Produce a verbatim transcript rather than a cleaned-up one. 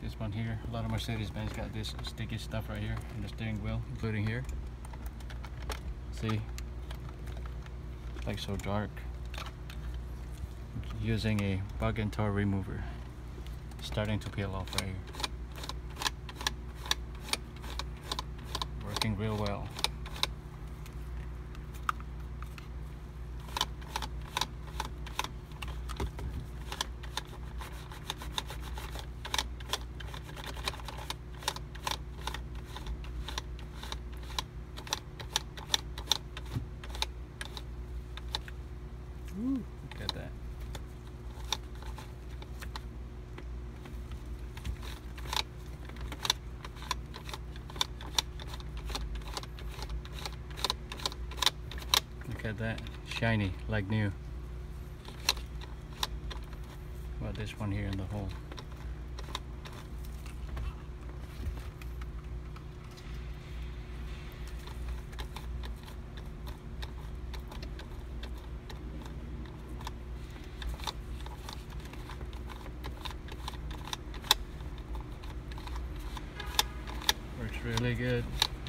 this one here. A lot of Mercedes-Benz got this sticky stuff right here in the steering wheel, including here. See, it's like so dark. Using a bug and tar remover, starting to peel off right here. Working real well. Ooh, look at that. Look at that, shiny like new. What about this one here in the hole? Works really good.